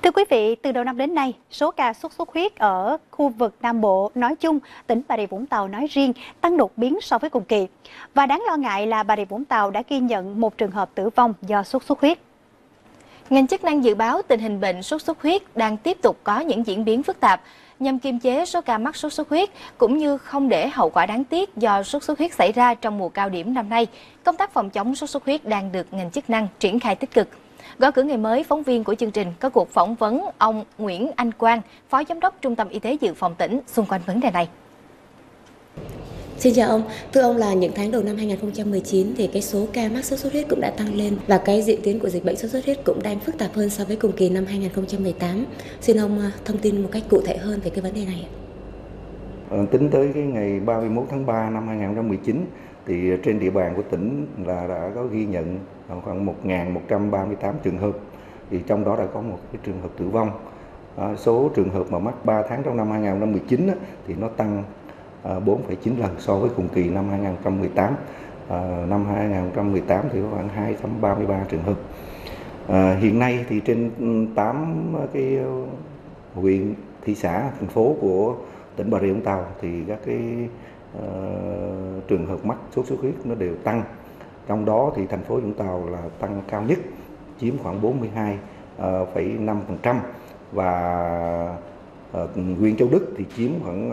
Thưa quý vị, từ đầu năm đến nay, số ca sốt xuất huyết ở khu vực Nam Bộ nói chung, tỉnh Bà Rịa Vũng Tàu nói riêng tăng đột biến so với cùng kỳ. Và đáng lo ngại là Bà Rịa Vũng Tàu đã ghi nhận một trường hợp tử vong do sốt xuất huyết. Ngành chức năng dự báo tình hình bệnh sốt xuất huyết đang tiếp tục có những diễn biến phức tạp. Nhằm kiềm chế số ca mắc sốt xuất huyết cũng như không để hậu quả đáng tiếc do sốt xuất huyết xảy ra trong mùa cao điểm năm nay, công tác phòng chống sốt xuất huyết đang được ngành chức năng triển khai tích cực. Gõ cửa ngày mới, phóng viên của chương trình có cuộc phỏng vấn ông Nguyễn Anh Quang, Phó Giám đốc Trung tâm Y tế Dự phòng tỉnh xung quanh vấn đề này. Xin chào ông, thưa ông là những tháng đầu năm 2019 thì cái số ca mắc sốt xuất huyết cũng đã tăng lên và cái diễn tiến của dịch bệnh sốt xuất huyết cũng đang phức tạp hơn so với cùng kỳ năm 2018. Xin ông thông tin một cách cụ thể hơn về cái vấn đề này. Tính tới cái ngày 31 tháng 3 năm 2019 thì trên địa bàn của tỉnh là đã có ghi nhận khoảng 1.138 trường hợp, thì trong đó đã có một cái trường hợp tử vong. Số trường hợp mà mắc 3 tháng trong năm 2019 thì nó tăng 4,9 lần so với cùng kỳ năm 2018. Năm 2018 thì có khoảng 233 trường hợp. Hiện nay thì trên 8 cái huyện, thị xã, thành phố của tỉnh Bà Rịa Vũng Tàu thì các cái trường hợp mắc sốt xuất huyết nó đều tăng. Trong đó thì thành phố Vũng Tàu là tăng cao nhất, chiếm khoảng 42,5%, và huyện Châu Đức thì chiếm khoảng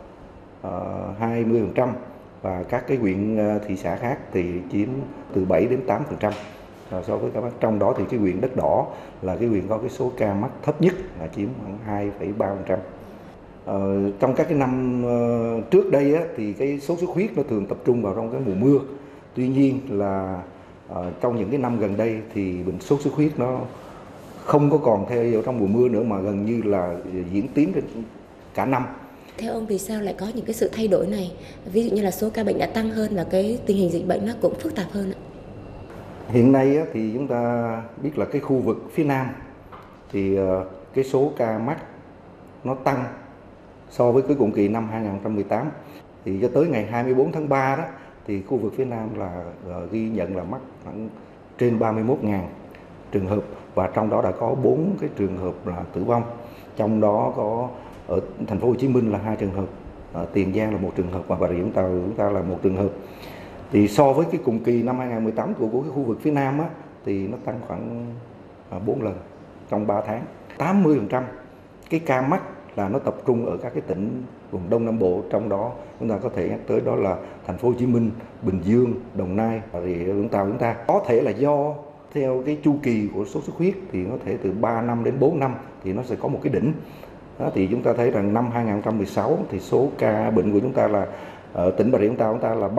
20%, và các cái huyện, thị xã khác thì chiếm từ 7 đến 8% so với các mắc. Trong đó thì cái huyện Đất Đỏ là cái huyện có cái số ca mắc thấp nhất, là chiếm khoảng 2,3%. Trong các cái năm trước đây thì cái sốt xuất huyết nó thường tập trung vào trong cái mùa mưa. Tuy nhiên là trong những cái năm gần đây thì bệnh sốt xuất huyết nó không có còn theo trong mùa mưa nữa, mà gần như là diễn tiến cả năm. Theo ông vì sao lại có những cái sự thay đổi này? Ví dụ như là số ca bệnh đã tăng hơn và cái tình hình dịch bệnh nó cũng phức tạp hơn ạ. Hiện nay thì chúng ta biết là cái khu vực phía Nam thì cái số ca mắc nó tăng so với cái cùng kỳ năm 2018. Thì cho tới ngày 24 tháng 3 đó thì khu vực phía Nam là ghi nhận là mắc khoảng trên 31.000 trường hợp, và trong đó đã có 4 cái trường hợp là tử vong. Trong đó có ở thành phố Hồ Chí Minh là 2 trường hợp, ở Tiền Giang là 1 trường hợp, và Bà Rịa Vũng Tàu chúng ta là 1 trường hợp. Thì so với cái cùng kỳ năm 2018 của cái khu vực phía Nam thì nó tăng khoảng 4 lần trong 3 tháng. 80% cái ca mắc là nó tập trung ở các cái tỉnh vùng Đông Nam Bộ, trong đó chúng ta có thể nhắc tới đó là thành phố Hồ Chí Minh, Bình Dương, Đồng Nai, Bà Rịa Vũng Tàu. Chúng ta có thể là do theo cái chu kỳ của sốt xuất huyết thì nó thể từ 3 năm đến 4 năm thì nó sẽ có một cái đỉnh. Đó, thì chúng ta thấy rằng năm 2016 thì số ca bệnh của chúng ta là ở tỉnh Bà Rịa Vũng Tàu chúng ta là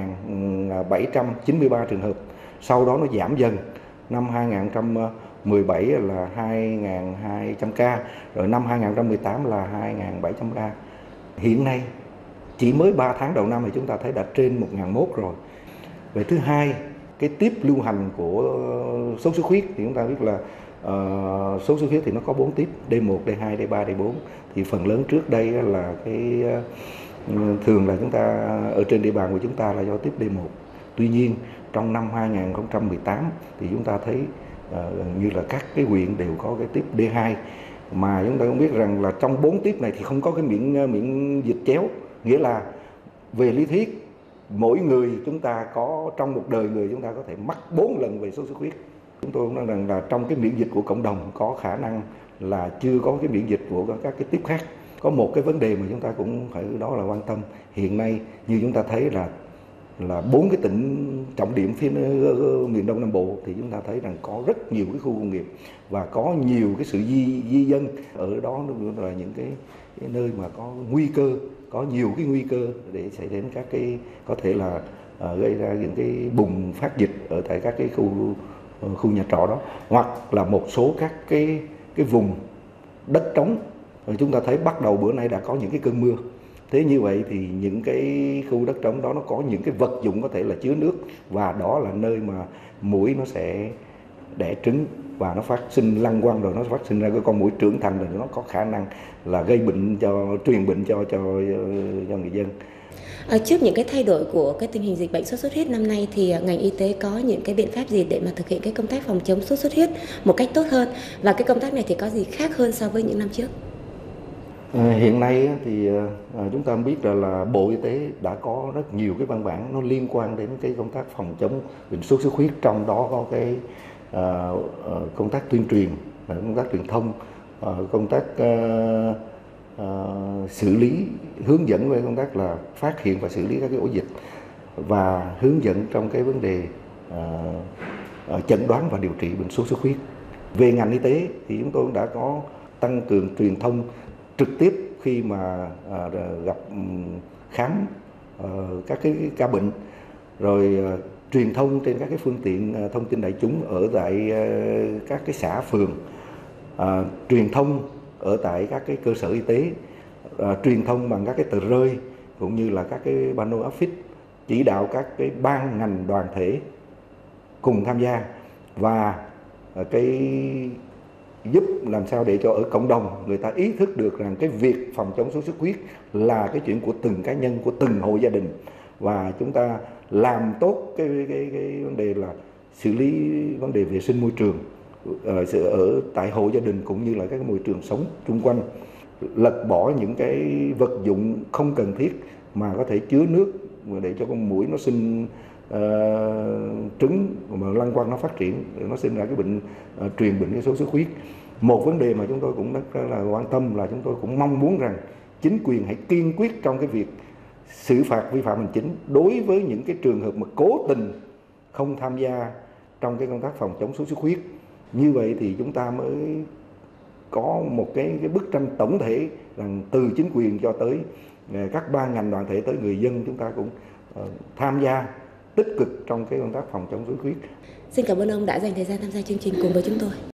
3.793 trường hợp. Sau đó nó giảm dần. Năm 2017 là 2.200 ca, rồi năm 2018 là 2.700 ca. Hiện nay chỉ mới 3 tháng đầu năm thì chúng ta thấy đã trên 1.001 rồi. Về thứ hai, cái tiếp lưu hành của sốt xuất huyết thì chúng ta biết là sốt xuất huyết thì nó có 4 tiếp, D1, D2, D3, D4. Thì phần lớn trước đây là cái thường là chúng ta ở trên địa bàn của chúng ta là do tiếp D1. Tuy nhiên trong năm 2018 thì chúng ta thấy như là các cái huyện đều có cái tiếp D2, mà chúng ta cũng biết rằng là trong 4 tiếp này thì không có cái miễn dịch chéo, nghĩa là về lý thuyết mỗi người chúng ta có trong một đời người chúng ta có thể mắc 4 lần về sốt xuất huyết. Chúng tôi cũng nói rằng là trong cái miễn dịch của cộng đồng có khả năng là chưa có cái miễn dịch của các cái tiếp khác. Có một cái vấn đề mà chúng ta cũng phải đó là quan tâm. Hiện nay như chúng ta thấy là 4 cái tỉnh trọng điểm phía miền Đông Nam Bộ thì chúng ta thấy rằng có rất nhiều cái khu công nghiệp và có nhiều cái sự di dân ở đó, là những cái nơi mà có nguy cơ, có nhiều cái nguy cơ để xảy đến các cái có thể là gây ra những cái bùng phát dịch ở tại các cái khu nhà trọ đó, hoặc là một số các cái vùng đất trống. Rồi chúng ta thấy bắt đầu bữa nay đã có những cái cơn mưa. Thế như vậy thì những cái khu đất trống đó nó có những cái vật dụng có thể là chứa nước, và đó là nơi mà muỗi nó sẽ đẻ trứng và nó phát sinh lăng quăng, rồi nó phát sinh ra cái con muỗi trưởng thành, rồi nó có khả năng là gây bệnh truyền bệnh cho người dân. Trước những cái thay đổi của cái tình hình dịch bệnh sốt xuất huyết năm nay thì ngành y tế có những cái biện pháp gì để mà thực hiện cái công tác phòng chống sốt xuất huyết một cách tốt hơn, và cái công tác này thì có gì khác hơn so với những năm trước? Hiện nay thì chúng ta biết là Bộ Y tế đã có rất nhiều cái văn bản nó liên quan đến cái công tác phòng chống bệnh sốt xuất huyết, trong đó có cái công tác tuyên truyền, công tác truyền thông, công tác xử lý, hướng dẫn về công tác là phát hiện và xử lý các cái ổ dịch, và hướng dẫn trong cái vấn đề chẩn đoán và điều trị bệnh sốt xuất huyết. Về ngành y tế thì chúng tôi cũng đã có tăng cường truyền thông trực tiếp khi mà gặp khám các cái ca bệnh, rồi truyền thông trên các cái phương tiện thông tin đại chúng ở tại các cái xã phường, truyền thông ở tại các cái cơ sở y tế, truyền thông bằng các cái tờ rơi cũng như là các cái pano áp phích, chỉ đạo các cái ban ngành đoàn thể cùng tham gia, và cái giúp làm sao để cho ở cộng đồng người ta ý thức được rằng cái việc phòng chống sốt xuất huyết là cái chuyện của từng cá nhân, của từng hộ gia đình, và chúng ta làm tốt cái vấn đề là xử lý vấn đề vệ sinh môi trường ở tại hộ gia đình cũng như là các môi trường sống xung quanh, lật bỏ những cái vật dụng không cần thiết mà có thể chứa nước để cho con muỗi nó sinh trứng mà lăng quăng nó phát triển, nó sinh ra cái bệnh truyền bệnh cái sốt xuất huyết. Một vấn đề mà chúng tôi cũng rất là quan tâm là chúng tôi cũng mong muốn rằng chính quyền hãy kiên quyết trong cái việc xử phạt vi phạm hành chính đối với những cái trường hợp mà cố tình không tham gia trong cái công tác phòng chống sốt xuất huyết. Như vậy thì chúng ta mới có một cái bức tranh tổng thể rằng từ chính quyền cho tới các ban ngành đoàn thể tới người dân, chúng ta cũng tham gia tích cực trong cái công tác phòng chống sốt xuất huyết. Xin cảm ơn ông đã dành thời gian tham gia chương trình cùng với chúng tôi.